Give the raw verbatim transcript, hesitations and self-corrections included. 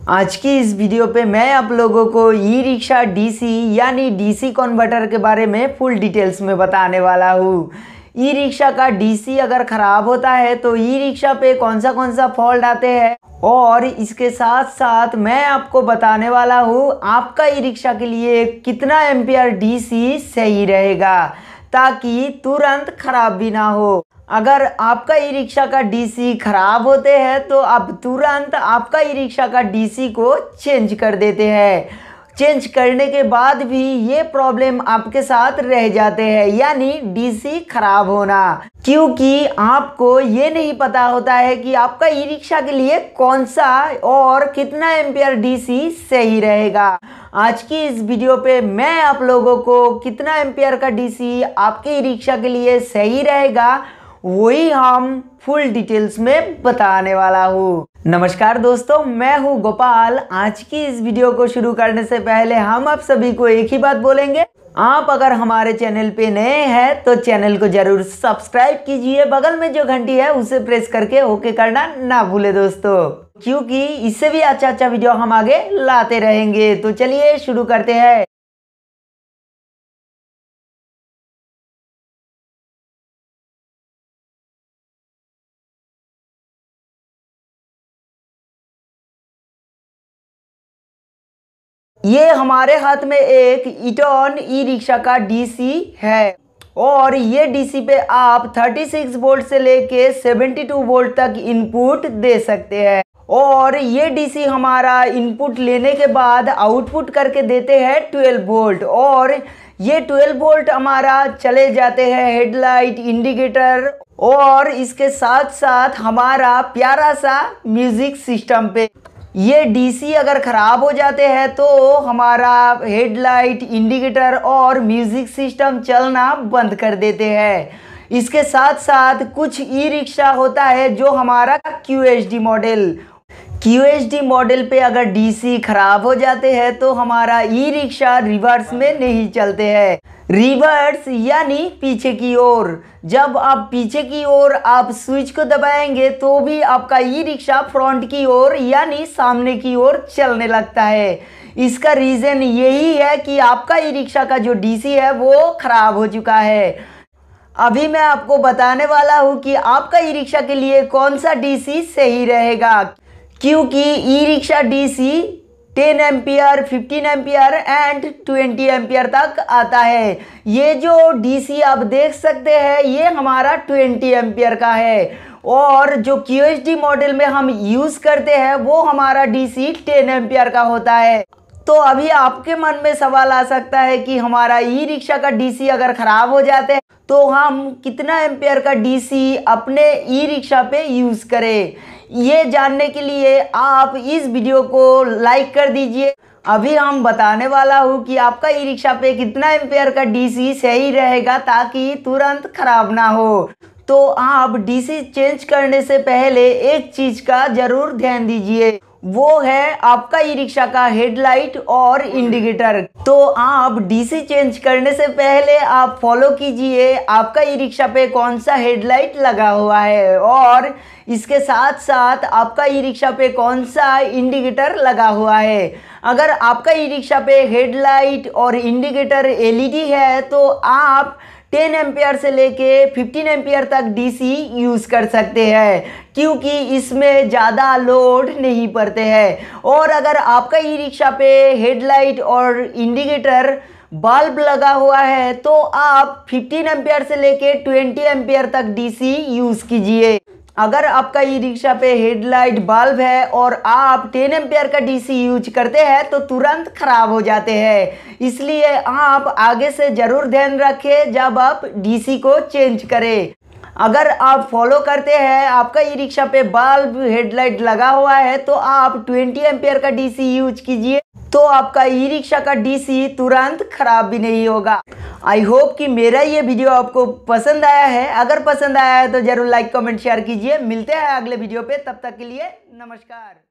आज की इस वीडियो पे मैं आप लोगों को ई रिक्शा डीसी यानी डीसी कन्वर्टर के बारे में फुल डिटेल्स में बताने वाला हूँ। ई रिक्शा का डीसी अगर ख़राब होता है तो ई रिक्शा पे कौन सा कौन सा फॉल्ट आते हैं, और इसके साथ साथ मैं आपको बताने वाला हूँ आपका ई रिक्शा के लिए कितना एम्पियर डीसी सही रहेगा ताकि तुरंत ख़राब भी ना हो। अगर आपका ई रिक्शा का डीसी खराब होते हैं तो आप तुरंत आपका ई रिक्शा का डीसी को चेंज कर देते हैं। चेंज करने के बाद भी ये प्रॉब्लम आपके साथ रह जाते हैं, यानी डीसी खराब होना, क्योंकि आपको ये नहीं पता होता है कि आपका ई रिक्शा के लिए कौन सा और कितना एम्पियर डीसी सही रहेगा। आज की इस वीडियो पे मैं आप लोगों को कितना एम्पियर का डीसी आपके ई रिक्शा के लिए सही रहेगा वही हम फुल डिटेल्स में बताने वाला हूँ। नमस्कार दोस्तों, मैं हूँ गोपाल। आज की इस वीडियो को शुरू करने से पहले हम आप सभी को एक ही बात बोलेंगे, आप अगर हमारे चैनल पे नए हैं तो चैनल को जरूर सब्सक्राइब कीजिए, बगल में जो घंटी है उसे प्रेस करके ओके करना ना भूले दोस्तों, क्योंकि इससे भी अच्छा अच्छा वीडियो हम आगे लाते रहेंगे। तो चलिए शुरू करते हैं। ये हमारे हाथ में एक इटॉन ई रिक्शा का डीसी है, और ये डीसी पे आप छत्तीस वोल्ट से लेके बहत्तर वोल्ट तक इनपुट दे सकते हैं। और ये डीसी हमारा इनपुट लेने के बाद आउटपुट करके देते हैं बारह वोल्ट, और ये बारह वोल्ट हमारा चले जाते हैं हेडलाइट, इंडिकेटर और इसके साथ साथ हमारा प्यारा सा म्यूजिक सिस्टम पे। ये डीसी अगर ख़राब हो जाते हैं तो हमारा हेडलाइट, इंडिकेटर और म्यूज़िक सिस्टम चलना बंद कर देते हैं। इसके साथ साथ कुछ ई रिक्शा होता है जो हमारा Q H D model Q H D model पे अगर डीसी ख़राब हो जाते हैं तो हमारा ई रिक्शा रिवर्स में नहीं चलते हैं। रिवर्स यानी पीछे की ओर। जब आप पीछे की ओर आप स्विच को दबाएंगे तो भी आपका ई रिक्शा फ्रंट की ओर यानी सामने की ओर चलने लगता है। इसका रीज़न यही है कि आपका ई रिक्शा का जो डीसी है वो ख़राब हो चुका है। अभी मैं आपको बताने वाला हूँ कि आपका ई रिक्शा के लिए कौन सा डीसी सही रहेगा, क्योंकि ई रिक्शा डीसी दस एम्पियर, पंद्रह एम्पियर एंड बीस एम्पियर तक आता है। ये जो डीसी आप देख सकते हैं ये हमारा बीस एम्पियर का है, और जो क्यू एच डी मॉडल में हम यूज़ करते हैं वो हमारा डीसी दस एम्पियर का होता है। तो अभी आपके मन में सवाल आ सकता है कि हमारा ई रिक्शा का डीसी अगर ख़राब हो जाते हैं तो हम कितना एम्पियर का डीसी अपने ई रिक्शा पे यूज़ करें। ये जानने के लिए आप इस वीडियो को लाइक कर दीजिए। अभी हम बताने वाला हूँ कि आपका ई रिक्शा पे कितना एम्पियर का डीसी सही रहेगा ताकि तुरंत ख़राब ना हो। तो आप डीसी चेंज करने से पहले एक चीज़ का ज़रूर ध्यान दीजिए, वो है आपका ई रिक्शा का हेडलाइट और इंडिकेटर। तो आप डीसी चेंज करने से पहले आप फॉलो कीजिए आपका ई रिक्शा पे कौन सा हेडलाइट लगा हुआ है, और इसके साथ साथ आपका ई रिक्शा पे कौन सा इंडिकेटर लगा हुआ है। अगर आपका ई रिक्शा पे हेडलाइट और इंडिकेटर एल ई डी है तो आप दस एम्पियर से लेके पंद्रह एम्पियर तक डीसी यूज़ कर सकते हैं, क्योंकि इसमें ज़्यादा लोड नहीं पड़ते हैं। और अगर आपका ई रिक्शा पे हेडलाइट और इंडिकेटर बल्ब लगा हुआ है तो आप पंद्रह एम्पियर से लेके बीस एम्पियर तक डीसी यूज़ कीजिए। अगर आपका ई रिक्शा पे हेडलाइट, बल्ब है और आप दस एम्पियर का डीसी यूज करते हैं तो तुरंत ख़राब हो जाते हैं। इसलिए आप आगे से ज़रूर ध्यान रखें जब आप डीसी को चेंज करें। अगर आप फॉलो करते हैं आपका ई रिक्शा पे बल्ब, हेडलाइट लगा हुआ है तो आप बीस एम्पियर का डीसी यूज कीजिए, तो आपका ई रिक्शा का डीसी तुरंत खराब भी नहीं होगा। आई होप कि मेरा ये वीडियो आपको पसंद आया है। अगर पसंद आया है तो जरूर लाइक, कमेंट, शेयर कीजिए। मिलते हैं अगले वीडियो पे, तब तक के लिए नमस्कार।